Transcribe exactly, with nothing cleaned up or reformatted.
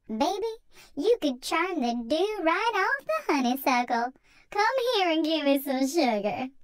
Baby, you could charm the dew right off the honeysuckle. Come here and give me some sugar.